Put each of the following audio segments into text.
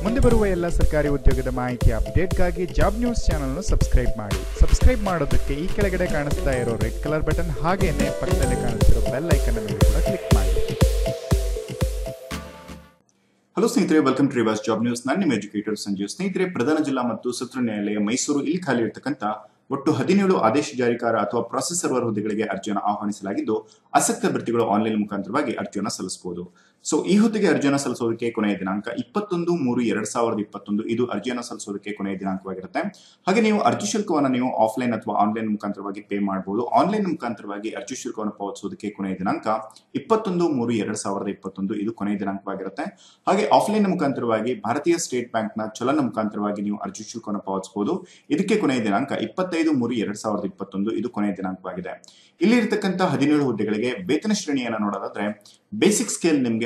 ಮುಂದೆ ಬರುವ ಎಲ್ಲ ಸರ್ಕಾರಿ ಉದ್ಯೋಗದ ಮಾಹಿತಿ ಅಪ್ಡೇಟ್ಗಾಗಿ ಜಾಬ್ ನ್ಯೂಸ್ ಚಾನೆಲ್ ಅನ್ನು ಸಬ್ಸ್ಕ್ರೈಬ್ ಮಾಡಿ. ಸಬ್ಸ್ಕ್ರೈಬ್ ಮಾಡೋದಕ್ಕೆ ಈ ಕೆಳಗಡೆ ಕಾಣಿಸ್ತಾ ಇರೋ ರೆಡ್ ಕಲರ್ ಬಟನ್ ಹಾಗೇನೆ ಪಕ್ಕದಲ್ಲಿ ಕಾಣಿಸ್ತಿರೋ ಬೆಲ್ ಐಕನ್ ಮೇಲೆ ಕೂಡ ಕ್ಲಿಕ್ ಮಾಡಿ. ಹಲೋ ಸ್ನೇಹಿತರೆ, welcome to Rivas job news. ನಾನು ನಿಮ್ಮ ಎಜುಕೇಟರ್ ಸಂಜೀವ್. ಸ್ನೇಹಿತರೆ, ಪ್ರಧಾನ ಜಿಲ್ಲಾ ಮತ್ತು ಸತ್ರ ನ್ಯಾಯಾಲಯ ಮೈಸೂರು ಇಲ್ಲಿ ಖಾಲಿ ಇರತಕ್ಕಂತ ಒಟ್ಟು 17 ಆದೇಶ ಜಾರಿಕಾರ ಅಥವಾ ಪ್ರಾಸೆಸ್ ಸರ್ವರ್ ಹುದ್ದೆಗಳಿಗೆ ಅರ್ಜಿಯನ್ನು ಆಹ್ವಾನಿಸಲಾಗಿದ್ದು, ಆಸಕ್ತ ಅಭ್ಯರ್ಥಿಗಳು ಆನ್ಲೈನ್ ಮುಖಾಂತರವಾಗಿ ಅರ್ಜಿಯನ್ನು ಸಲ್ಲಿಸಬಹುದು. ಸೊ ಈ ಹುದ್ದೆಗೆ ಅರ್ಜಿಯನ್ನು ಸಲ್ಲಿಸೋದಕ್ಕೆ ಕೊನೆಯ ದಿನಾಂಕ 21/3/2021 ಇದು ಅರ್ಜಿಯನ್ನು ಸಲ್ಲಿಸೋದಕ್ಕೆ ಕೊನೆಯ ದಿನಾಂಕವಾಗಿರುತ್ತೆ. ಹಾಗೆ ನೀವು ಅರ್ಜಿ ಶುಲ್ಕವನ್ನು ನೀವು ಆಫ್ಲೈನ್ ಅಥವಾ ಆನ್ಲೈನ್ ಮುಖಾಂತರವಾಗಿ ಪೇ ಮಾಡಬಹುದು. ಆನ್ಲೈನ್ ಮುಖಾಂತರವಾಗಿ ಅರ್ಜಿ ಶುಲ್ಕವನ್ನು ಪಾವತಿಸೋದಕ್ಕೆ ಕೊನೆಯ ದಿನಾಂಕ 21/3/2021 ಇದು ಕೊನೆಯ ದಿನಾಂಕವಾಗಿರುತ್ತೆ. ಹಾಗೆ ಆಫ್ಲೈನ್ ಮುಖಾಂತರವಾಗಿ ಭಾರತೀಯ ಸ್ಟೇಟ್ ಬ್ಯಾಂಕ್ ನ ಚಲನ ಮುಖಾಂತರವಾಗಿ ನೀವು ಅರ್ಜಿ ಶುಲ್ಕವನ್ನು ಪಾವತಿಸಬಹುದು. ಇದಕ್ಕೆ ಕೊನೆಯ ದಿನಾಂಕ 25/3/2021 ಇದು ಕೊನೆಯ ದಿನಾಂಕವಾಗಿದೆ. ಇಲ್ಲಿ ಇರತಕ್ಕಂತ 17 ಹುದ್ದೆಗಳಿಗೆ ವೇತನ ಶ್ರೇಣಿಯನ್ನು ನೋಡೋದಾದ್ರೆ, ಬೇಸಿಕ್ ಸ್ಕೇಲ್ ನಿಮಗೆ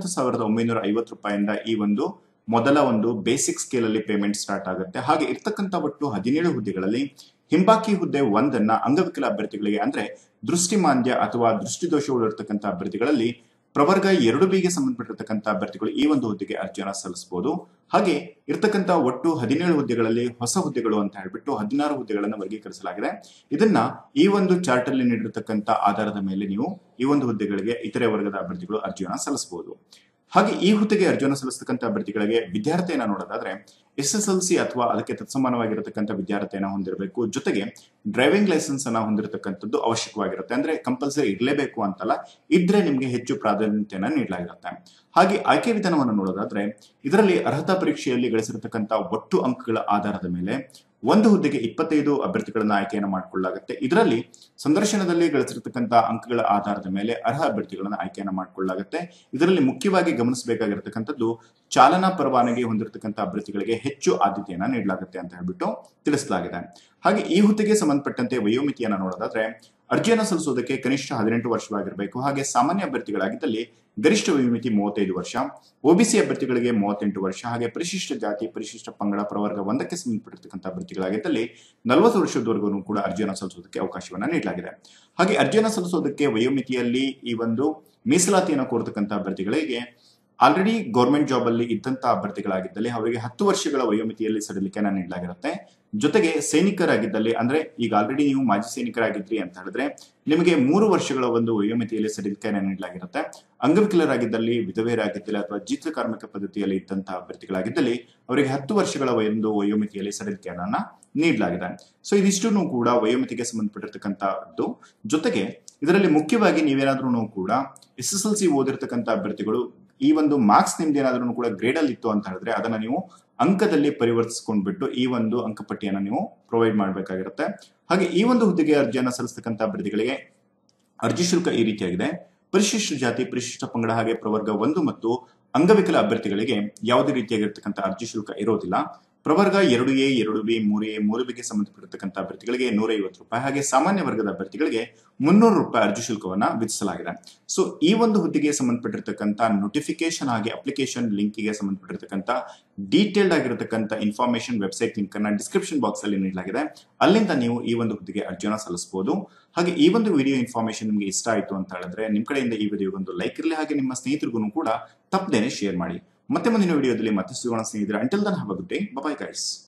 19,950 ರೂಪಾಯಿಂದ ಈ ಮೊದಲ ಬೇಸಿಕ್ ಸ್ಕೇಲ್ ಅಲ್ಲಿ ಪೇಮೆಂಟ್ ಸ್ಟಾರ್ಟ್ ಆಗುತ್ತೆ. ಹಾಗೆ ಇರ್ತಕ್ಕಂಥ ಒಟ್ಟು 17 ಹುದ್ದೆಗಳಲ್ಲಿ ಹಿಂಬಾಕಿ ಹುದ್ದೆ 1 ಅಂಗವಿಕಲ ಅಭ್ಯರ್ಥಿಗಳಿಗೆ ಅಂದ್ರೆ ದೃಷ್ಟಿಮಾಂದ್ಯ ಅಥವಾ ದೃಷ್ಟಿದೋಷಗಳು ಇರತಕ್ಕಂಥ ಅಭ್ಯರ್ಥಿಗಳಲ್ಲಿ ಪ್ರವರ್ಗ 2ಬಿಗೆ ಸಂಬಂಧಪಟ್ಟಿರ್ತಕ್ಕಂಥ ಅಭ್ಯರ್ಥಿಗಳು ಈ ಹುದ್ದೆಗೆ ಅರ್ಜಿಯನ್ನು ಸಲ್ಲಿಸಬಹುದು. ಹಾಗೆ ಇರ್ತಕ್ಕಂಥ ಒಟ್ಟು 17 ಹುದ್ದೆಗಳಲ್ಲಿ ಹೊಸ ಹುದ್ದೆಗಳು ಅಂತ ಹೇಳ್ಬಿಟ್ಟು 16 ಹುದ್ದೆಗಳನ್ನು ವರ್ಗೀಕರಿಸಲಾಗಿದೆ. ಇದನ್ನ ಈ ಚಾರ್ಟ್ ಅಲ್ಲಿ ನೀಡಿರ್ತಕ್ಕಂಥ ಆಧಾರದ ಮೇಲೆ ನೀವು ಈ ಹುದ್ದೆಗಳಿಗೆ ಇತರೆ ವರ್ಗದ ಅಭ್ಯರ್ಥಿಗಳು ಅರ್ಜಿಯನ್ನು ಸಲ್ಲಿಸಬಹುದು. ಹಾಗೆ ಈ ಹುದ್ದೆಗೆ ಅರ್ಜಿಯನ್ನು ಸಲ್ಲಿಸತಕ್ಕಂಥ ಅಭ್ಯರ್ಥಿಗಳಿಗೆ ವಿದ್ಯಾರ್ಥಿಯನ್ನು ನೋಡೋದಾದ್ರೆ SSLC ಅಥವಾ ಅದಕ್ಕೆ ತತ್ಸಮಾನವಾಗಿರತಕ್ಕಂಥ ವಿದ್ಯಾರ್ಥಿಯನ್ನು ಹೊಂದಿರಬೇಕು. ಜೊತೆಗೆ ಡ್ರೈವಿಂಗ್ ಲೈಸೆನ್ಸ್ ಅನ್ನ ಹೊಂದಿರತಕ್ಕಂಥದ್ದು ಅವಶ್ಯಕವಾಗಿರುತ್ತೆ. ಅಂದ್ರೆ ಕಂಪಲ್ಸರಿ ಇರಲೇಬೇಕು ಅಂತಲ್ಲ, ಇದ್ರೆ ನಿಮ್ಗೆ ಹೆಚ್ಚು ಪ್ರಾಧಾನ್ಯತೆಯನ್ನು ನೀಡಲಾಗಿರುತ್ತೆ. ಹಾಗೆ ಆಯ್ಕೆ ವಿಧಾನವನ್ನು ನೋಡೋದಾದ್ರೆ, ಇದರಲ್ಲಿ ಅರ್ಹತಾ ಪರೀಕ್ಷೆಯಲ್ಲಿ ಗಳಿಸಿರತಕ್ಕಂಥ ಒಟ್ಟು ಅಂಕಗಳ ಆಧಾರದ ಮೇಲೆ ಒಂದು ಹುದ್ದೆಗೆ 25 ಅಭ್ಯರ್ಥಿಗಳನ್ನ ಆಯ್ಕೆಯನ್ನು ಮಾಡಿಕೊಳ್ಳಲಾಗುತ್ತೆ. ಇದರಲ್ಲಿ ಸಂದರ್ಶನದಲ್ಲಿ ಗಳಿಸಿರತಕ್ಕಂಥ ಅಂಕಗಳ ಆಧಾರದ ಮೇಲೆ ಅರ್ಹ ಅಭ್ಯರ್ಥಿಗಳನ್ನ ಆಯ್ಕೆಯನ್ನು ಮಾಡಿಕೊಳ್ಳಲಾಗುತ್ತೆ. ಇದರಲ್ಲಿ ಮುಖ್ಯವಾಗಿ ಗಮನಿಸಬೇಕಾಗಿರತಕ್ಕಂಥದ್ದು ಚಾಲನಾ ಪರವಾನಗಿ ಹೊಂದಿರತಕ್ಕಂಥ ಅಭ್ಯರ್ಥಿಗಳಿಗೆ ಹೆಚ್ಚು ಆದ್ಯತೆಯನ್ನ ನೀಡಲಾಗುತ್ತೆ ಅಂತ ಹೇಳ್ಬಿಟ್ಟು ತಿಳಿಸಲಾಗಿದೆ. ಹಾಗೆ ಈ ಹುದ್ದೆಗೆ ಸಂಬಂಧಪಟ್ಟಂತೆ ವಯೋಮಿತಿಯನ್ನು ನೋಡೋದಾದ್ರೆ, ಅರ್ಜಿಯನ್ನು ಸಲ್ಲಿಸೋದಕ್ಕೆ ಕನಿಷ್ಠ 18 ವರ್ಷವಾಗಿರಬೇಕು. ಹಾಗೆ ಸಾಮಾನ್ಯ ಅಭ್ಯರ್ಥಿಗಳಾಗಿದ್ದಲ್ಲಿ ಗರಿಷ್ಠ ವಯೋಮಿತಿ 35 ವರ್ಷ, OBC ಅಭ್ಯರ್ಥಿಗಳಿಗೆ 38 ವರ್ಷ, ಹಾಗೆ ಪರಿಶಿಷ್ಟ ಜಾತಿ ಪರಿಶಿಷ್ಟ ಪಂಗಡ ಪ್ರವರ್ಗ 1ಕ್ಕೆ ಸಂಬಂಧಪಟ್ಟಿರ್ತಕ್ಕಂಥ ಅಭ್ಯರ್ಥಿಗಳಾಗಿದ್ದಲ್ಲಿ 40 ವರ್ಷದವರೆಗೂ ಕೂಡ ಅರ್ಜಿಯನ್ನು ಸಲ್ಲಿಸೋದಕ್ಕೆ ಅವಕಾಶವನ್ನ ನೀಡಲಾಗಿದೆ. ಹಾಗೆ ಅರ್ಜಿಯನ್ನು ಸಲ್ಲಿಸೋದಕ್ಕೆ ವಯೋಮಿತಿಯಲ್ಲಿ ಈ ಮೀಸಲಾತಿಯನ್ನು ಕೋರತಕ್ಕಂಥ ಅಭ್ಯರ್ಥಿಗಳಿಗೆ ಆಲ್ರೆಡಿ ಗೌರ್ಮೆಂಟ್ ಜಾಬ್ ಅಲ್ಲಿ ಇದ್ದಂತ ಅಭ್ಯರ್ಥಿಗಳಾಗಿದ್ದಲ್ಲಿ ಅವರಿಗೆ 10 ವರ್ಷಗಳ ವಯೋಮಿತಿಯಲ್ಲಿ ಸಡಿಲಿಕೆಯನ್ನು ನೀಡಲಾಗಿರುತ್ತೆ. ಜೊತೆಗೆ ಸೈನಿಕರಾಗಿದ್ದಲ್ಲಿ, ಅಂದ್ರೆ ಈಗ ಆಲ್ರೆಡಿ ನೀವು ಮಾಜಿ ಸೈನಿಕರಾಗಿದ್ರಿ ಅಂತ ಹೇಳಿದ್ರೆ ನಿಮಗೆ 3 ವರ್ಷಗಳ ವಯೋಮಿತಿಯಲ್ಲಿ ಸಡಿಲಿಕೆಯನ್ನು ನೀಡಲಾಗಿರುತ್ತೆ. ಅಂಗವಿಕಲರಾಗಿದ್ದಲ್ಲಿ, ವಿಧವೆಯರಾಗಿದ್ದಲ್ಲಿ ಅಥವಾ ಜೀತ ಕಾರ್ಮಿಕ ಪದ್ಧತಿಯಲ್ಲಿ ಇದ್ದಂತಹ ಅಭ್ಯರ್ಥಿಗಳಾಗಿದ್ದಲ್ಲಿ ಅವರಿಗೆ 10 ವರ್ಷಗಳ ವಯೋಮಿತಿಯಲ್ಲಿ ಸಡಿಲಿಕೆಯನ್ನ ನೀಡಲಾಗಿದೆ. ಸೊ ಇದಿಷ್ಟು ಕೂಡ ವಯೋಮಿತಿಗೆ ಸಂಬಂಧಪಟ್ಟಿರ್ತಕ್ಕಂಥದ್ದು. ಜೊತೆಗೆ ಇದರಲ್ಲಿ ಮುಖ್ಯವಾಗಿ ನೀವೇನಾದ್ರೂ ಕೂಡ SSLC ಓದಿರ್ತಕ್ಕಂಥ ಅಭ್ಯರ್ಥಿಗಳು ಈ ಮಾರ್ಕ್ಸ್ ನಿಮ್ದು ಏನಾದ್ರೂ ಕೂಡ ಗ್ರೇಡ್ ಅಲ್ಲಿ ಇತ್ತು ಅಂತ ಹೇಳಿದ್ರೆ ಅದನ್ನ ನೀವು ಅಂಕದಲ್ಲಿ ಪರಿವರ್ತಿಸಿಕೊಂಡ್ಬಿಟ್ಟು ಈ ಅಂಕಪಟ್ಟಿಯನ್ನು ನೀವು ಪ್ರೊವೈಡ್ ಮಾಡಬೇಕಾಗಿರುತ್ತೆ. ಹಾಗೆ ಈ ಹುದ್ದೆಗೆ ಅರ್ಜಿಯನ್ನು ಸಲ್ಲಿಸತಕ್ಕಂಥ ಅಭ್ಯರ್ಥಿಗಳಿಗೆ ಅರ್ಜಿ ಶುಲ್ಕ ಈ ರೀತಿಯಾಗಿದೆ. ಪರಿಶಿಷ್ಟ ಜಾತಿ ಪರಿಶಿಷ್ಟ ಪಂಗಡ ಹಾಗೆ ಪ್ರವರ್ಗ 1 ಮತ್ತು ಅಂಗವಿಕಲ ಅಭ್ಯರ್ಥಿಗಳಿಗೆ ಯಾವುದೇ ರೀತಿಯಾಗಿರ್ತಕ್ಕಂಥ ಅರ್ಜಿ ಶುಲ್ಕ ಇರೋದಿಲ್ಲ. ಪ್ರವರ್ಗ 2A 2B 3A 3Bಗೆ ಸಂಬಂಧಪಟ್ಟಿರ್ತಕ್ಕಂಥ ಅಭ್ಯರ್ಥಿಗಳಿಗೆ 150 ರೂಪಾಯಿ, ಹಾಗೆ ಸಾಮಾನ್ಯ ವರ್ಗದ ಅಭ್ಯರ್ಥಿಗಳಿಗೆ 300 ರೂಪಾಯಿ ಅರ್ಜಿ ಶುಲ್ಕವನ್ನ ವಿಧಿಸಲಾಗಿದೆ. ಸೊ ಈ ಹುದ್ದೆಗೆ ಸಂಬಂಧಪಟ್ಟಿರ್ತಕ್ಕಂಥ ನೋಟಿಫಿಕೇಶನ್ ಹಾಗೆ ಅಪ್ಲಿಕೇಶನ್ ಲಿಂಕ್ಗೆ ಸಂಬಂಧಪಟ್ಟಿರ್ತಕ್ಕಂಥ ಡೀಟೇಲ್ಡ್ ಆಗಿರತಕ್ಕಂಥ ಇನ್ಫಾರ್ಮೇಶನ್ ವೆಬ್ಸೈಟ್ ಲಿಂಕ್ ಅನ್ನ ಡಿಸ್ಕ್ರಿಪ್ಷನ್ ಬಾಕ್ಸ್ ಅಲ್ಲಿ ನೀಡಲಾಗಿದೆ. ಅಲ್ಲಿಂದ ನೀವು ಈ ಹುದ್ದೆಗೆ ಅರ್ಜಿಯನ್ನು ಸಲ್ಲಿಸಬಹುದು. ಹಾಗೆ ಈ ವಿಡಿಯೋ ಇನ್ಫಾರ್ಮೇಶನ್ ನಿಮಗೆ ಇಷ್ಟ ಆಯ್ತು ಅಂತ ಹೇಳಿದ್ರೆ ನಿಮ್ಮ ಕಡೆಯಿಂದ ಈ ವಿಡಿಯೋಗೊಂದು ಲೈಕ್ ಇರಲಿ, ಹಾಗೆ ನಿಮ್ಮ ಸ್ನೇಹಿತರಿಗೂ ಕೂಡ ತಪ್ಪದೇನೆ ಶೇರ್ ಮಾಡಿ. ಮತ್ತೆ ಮುಂದಿನ ವಿಡಿಯೋದಲ್ಲಿ ಮತ್ತೆ ಸಿಗೋಣ ಸ್ನೇಹಿತರೆ. Until then have a good day. Bye bye guys.